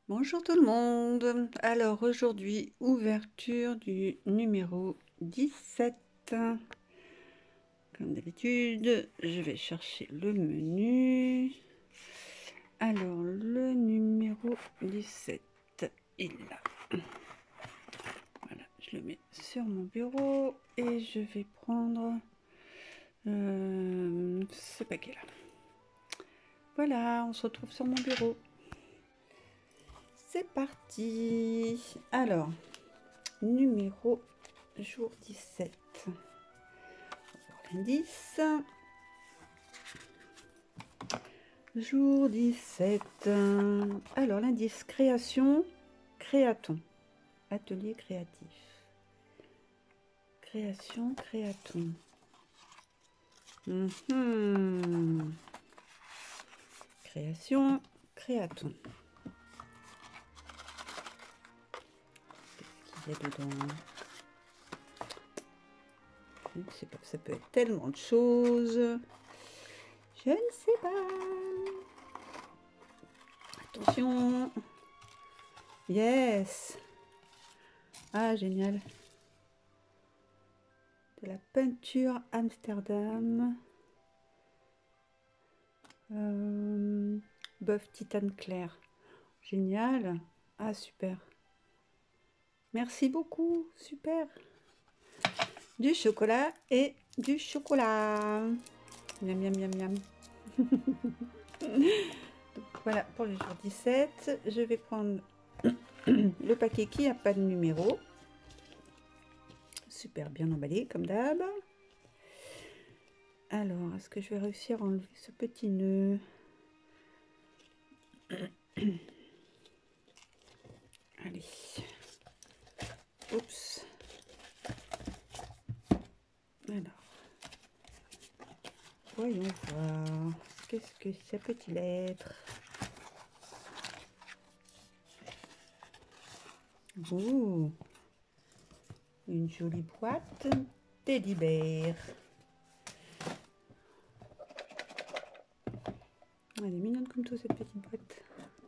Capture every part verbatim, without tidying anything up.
Bonjour tout le monde. Alors aujourd'hui, ouverture du numéro dix-sept. Comme d'habitude, je vais chercher le menu. Alors le numéro dix-sept, il est là. Voilà, je le mets sur mon bureau et je vais prendre euh, ce paquet-là. Voilà, on se retrouve sur mon bureau. C'est parti. Alors, numéro jour dix-sept. L'indice. Jour dix-sept. Alors, l'indice création, créaton. Atelier créatif. Création, créaton. Mmh. Création, créaton. Qu'est-ce qu'il y a dedans? Je ne sais pas, ça peut être tellement de choses. Je ne sais pas. Attention. Yes. Ah, génial. De la peinture Amsterdam. Euh, Bœuf titane clair. Génial. Ah, super. Merci beaucoup. Super. Du chocolat et du chocolat. Miam, miam, miam, miam. Donc, voilà pour le jour dix-sept. Je vais prendre le paquet qui n'a pas de numéro. Super bien emballé comme d'hab. Alors, est-ce que je vais réussir à enlever ce petit nœud? Allez. Oups. Alors. Voyons voir. Qu'est-ce que ça peut-il être? Ouh. Une jolie boîte Teddy Bear. Elle est mignonne comme tout, cette petite boîte.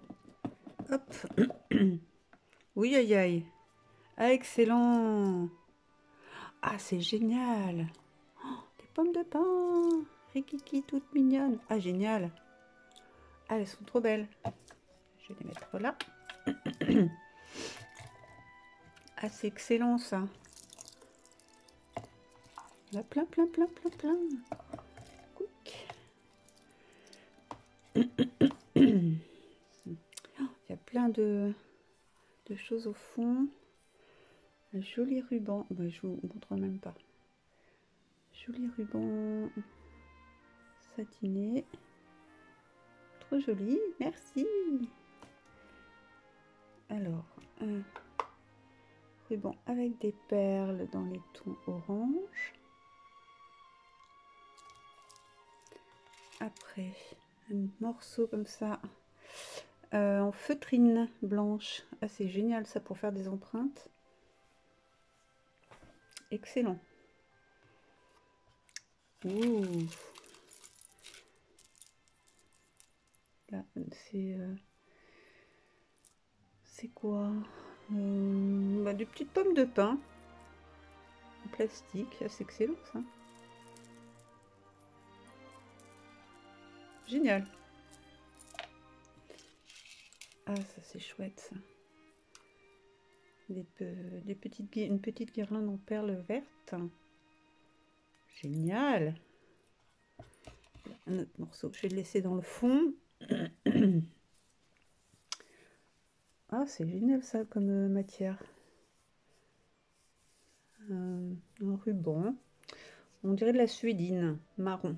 Hop. Oui, aïe, aïe. Ah, excellent. Ah, c'est génial. Oh, des pommes de pain. Rikiki, toutes mignonnes. Ah, génial. Ah, elles sont trop belles. Je vais les mettre là. Ah, c'est excellent, ça. Il y en a plein, plein, plein, plein, plein. Il y a plein de, de choses au fond. Un joli ruban. Ben, je vous montre même pas. Joli ruban satiné. Trop joli. Merci. Alors, un ruban avec des perles dans les tons orange. Après, un morceau comme ça. Euh, en feutrine blanche. Ah, c'est génial ça pour faire des empreintes. Excellent. Ouh. Là, c'est... Euh, c'est quoi euh, bah, des petites pommes de pain. En plastique. Ah, c'est excellent ça. Génial. Ah, ça c'est chouette ça. Des, pe des petites, une petite guirlande en perles vertes. Génial. Un autre morceau. Je vais le laisser dans le fond. Ah, c'est génial ça comme euh, matière. Euh, un ruban. On dirait de la suédine marron.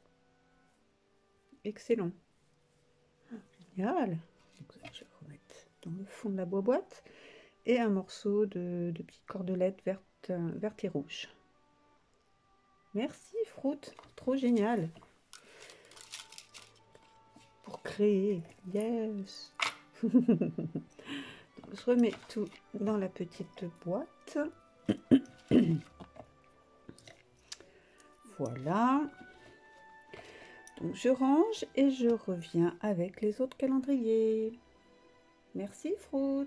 Excellent. Génial. Donc, je vais remettre dans le fond de la boîte. Et un morceau de, de petites cordelettes vertes, euh, vertes et rouges. Merci Fruit, trop génial. Pour créer, yes. Donc, je remets tout dans la petite boîte. Voilà. Donc je range et je reviens avec les autres calendriers. Merci Fruit.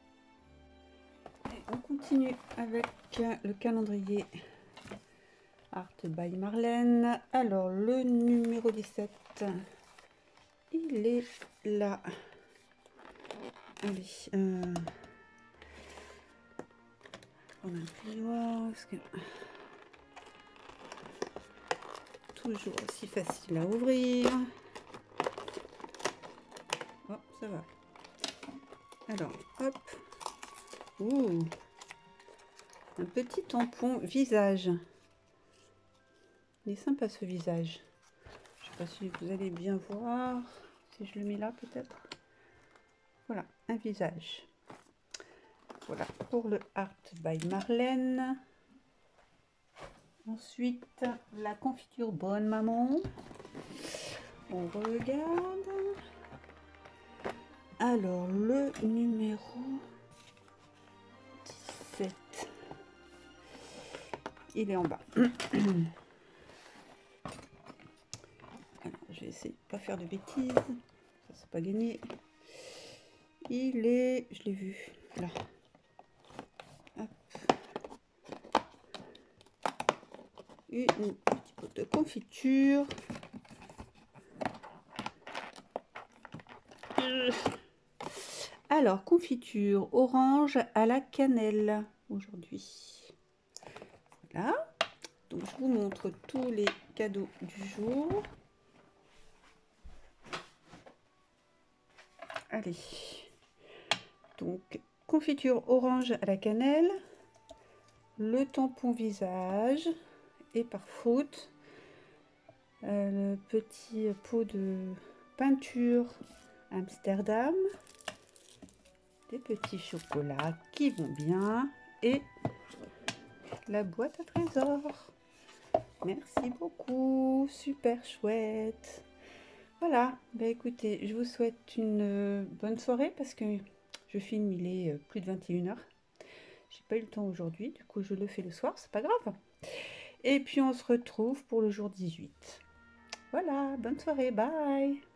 Et on continue avec le calendrier Art by Marlène. Alors le numéro dix-sept, il est là. Allez, euh, on a un plioir, parce que toujours aussi facile à ouvrir. Oh, ça va. Alors, hop. Ouh, un petit tampon visage. Il est sympa ce visage. Je sais pas si vous allez bien voir. Si je le mets là peut-être. Voilà, un visage. Voilà pour le Art by Marlène. Ensuite, la confiture Bonne Maman. On regarde. Alors, le numéro dix-sept. Il est en bas. Alors, je vais essayer de ne pas faire de bêtises. Ça, c'est pas gagné. Il est... Je l'ai vu. Là. Hop. Une petite botte de confiture. Alors, confiture orange à la cannelle aujourd'hui. Voilà. Donc, je vous montre tous les cadeaux du jour. Allez. Donc, confiture orange à la cannelle. Le tampon visage. Et par Fruit. Euh, le petit pot de peinture Amsterdam. Des petits chocolats qui vont bien. Et la boîte à trésors. Merci beaucoup, super chouette. Voilà, bah écoutez, je vous souhaite une bonne soirée parce que je filme, il est plus de vingt et une heures. J'ai pas eu le temps aujourd'hui, du coup je le fais le soir, c'est pas grave. Et puis on se retrouve pour le jour dix-huit. Voilà, bonne soirée, bye.